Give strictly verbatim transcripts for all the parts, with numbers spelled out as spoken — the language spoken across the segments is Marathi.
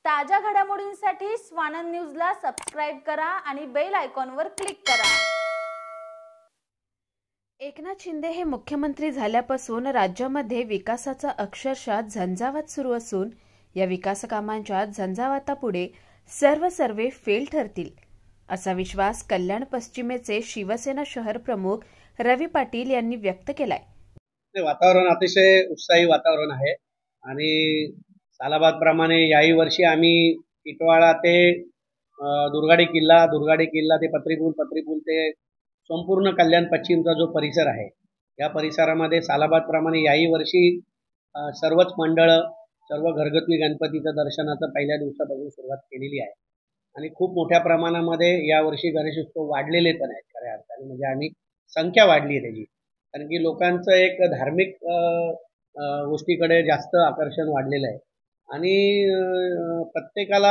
ताज्या घडामोडींसाठी स्वानंद न्यूजला सबस्क्राइब करा आणि बेल आयकॉनवर क्लिक करा। एकनाथ शिंदे हे मुख्यमंत्री झाल्यापासून राज्यामध्ये विकासाचा अक्षरशः झंझावात सुरू असून या विकास कामांच्या झंझावातापुढे सर्व सर्वे फेल ठरतील असा विश्वास कल्याण पश्चिमेचे शिवसेना शहर प्रमुख रवी पाटील यांनी व्यक्त केलाय। वातावरण अतिशय उत्साही वातावरण आहे आणि सालाबाद प्रमाणे याही वर्षी आम्ही टिटवाळा ते दुर्गाडी किल्ला दुर्गाडी किल्ला ते पत्रीपूल पत्रीपूल ते संपूर्ण कल्याण पश्चिमचा जो परिसर आहे या परिसरामध्ये सालाबाद प्रमाणे याही वर्षी सर्वच मंडळ सर्व घरगुती गणपतीचं दर्शनाचं पहिल्या दिवसापासून सुरुवात केलेली आहे आणि खूप मोठ्या प्रमाणामध्ये यावर्षी गणेशोत्सव वाढलेले पण आहेत खऱ्या अर्थाने। म्हणजे आम्ही संख्या वाढली आहे त्याची, कारण की लोकांचं एक धार्मिक गोष्टीकडे जास्त आकर्षण वाढलेलं आहे आणि प्रत्येकाला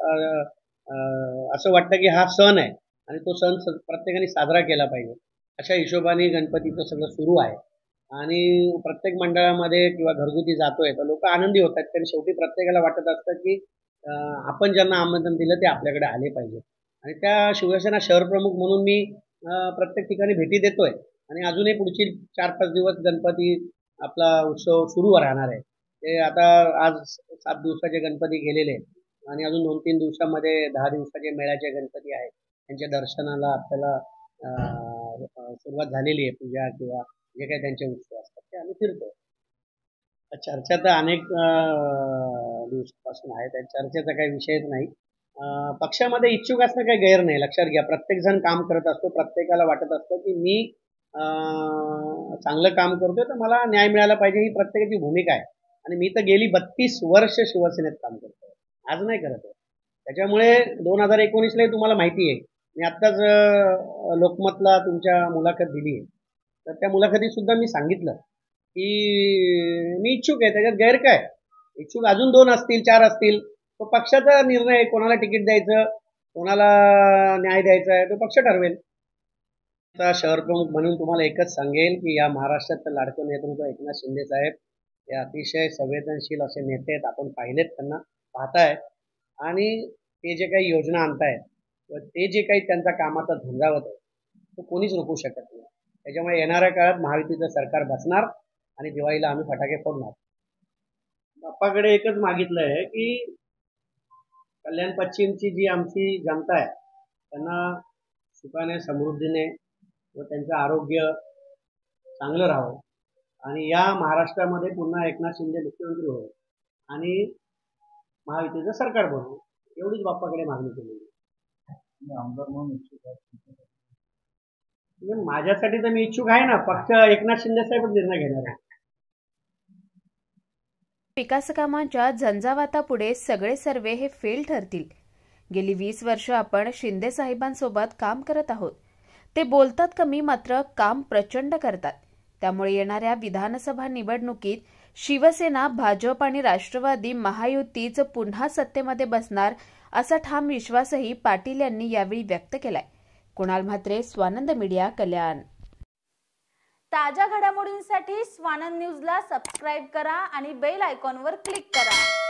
असं वाटतं की हा सण आहे आणि तो सण प्रत्येकाने साजरा केला पाहिजे अशा हिशोबाने गणपतीचं सगळं सुरू आहे आणि प्रत्येक मंडळामध्ये किंवा घरगुती जातोय तर लोक आनंदी होत आहेत, कारण शेवटी प्रत्येकाला वाटत असतं की आपण ज्यांना आमंत्रण दिलं ते आपल्याकडे आले पाहिजे आणि त्या शिवसेना शहर प्रमुख म्हणून मी प्रत्येक ठिकाणी भेटी देतोय आणि अजूनही पुढची चार पाच दिवस गणपती आपला उत्सव सुरू राहणार आहे। ते आता आज सात दिवसाचे गणपती गेलेले आहेत आणि अजून दोन तीन दिवसामध्ये दहा दिवसाचे मेळ्याचे गणपती आहेत, त्यांच्या दर्शनाला आपल्याला सुरुवात झालेली आहे। पूजा किंवा जे काही त्यांचे उत्सव असतात ते आम्ही फिरतो। चर्चा तर अनेक दिवसापासून आहे, त्या चर्चेचा काही विषयच नाही। पक्षामध्ये इच्छुक असणं काही गैर नाही, लक्षात घ्या। प्रत्येक जण काम करत असतो, प्रत्येकाला वाटत असतं की मी चांगलं काम करतोय तर मला न्याय मिळाला पाहिजे, ही प्रत्येकाची भूमिका आहे आणि मी तर गेली बत्तीस वर्ष शिवसेनेत काम करतोय, आज नाही करत आहे। त्याच्यामुळे दोन हजार एकोणीसलाही तुम्हाला माहिती आहे मी आत्ताच लोकमतला तुमच्या मुलाखत दिली आहे, तर त्या मुलाखतीत सुद्धा मी सांगितलं की मी इच्छुक आहे, त्याच्यात गैर काय। इच्छुक अजून दोन असतील चार असतील, तो पक्षाचा निर्णय, कोणाला तिकीट द्यायचं कोणाला न्याय द्यायचा आहे तो पक्ष ठरवेल। शहर प्रमुख म्हणून तुम्हाला एकच सांगेल की या महाराष्ट्राचं लाडकं नेतृत्व एकनाथ शिंदे साहेब हे अतिशय संवेदनशील असे नेते आहेत, आपण पाहिलेत, त्यांना पाहताय आणि ते जे काही योजना आणतायत ते जे काही त्यांचा कामाचा झंझावत आहे तो कोणीच रोखू शकत नाही। त्याच्यामुळे येणाऱ्या काळात महायुतीचं सरकार बसणार आणि दिवाळीला आम्ही फटाके फोडणार। बाप्पाकडे एकच मागितलं आहे की कल्याण पश्चिमची जी आमची जनता आहे त्यांना सुखाने समृद्धीने व त्यांचं आरोग्य चांगलं राहावं आणि या महाराष्ट्रामध्ये पुन्हा एकनाथ शिंदे मुख्यमंत्री होईल आणि महायुतीचं सरकार बनवू, एवढीच बाप्पाकडे मागणी केलेली। आमदार म्हणून इच्छुक आहे, माझ्यासाठी तर मी इच्छुक आहे ना, पक्ष एकनाथ शिंदे साहेब निर्णय घेणार आहे। विकास कामांच्या झंझावातापुढे सगळे सर्वे हे फेल ठरतील। गेली वीस वर्ष आपण शिंदे साहेबांसोबत काम करत आहोत। ते बोलतात कमी मात्र काम प्रचंड करतात, त्यामुळे येणाऱ्या विधानसभा निवडणुकीत शिवसेना, भाजप आणि राष्ट्रवादी महायुतीच पुन्हा सत्तेमध्ये बसणार असा ठाम विश्वासही पाटील यांनी यावेळी व्यक्त केलाय। कुणाल म्हात्रे, स्वानंद मीडिया, कल्याण। ताज्या घडामोडींसाठी स्वानंद न्यूजला सबस्क्राइब करा आणि बेल आयकॉनवर क्लिक करा।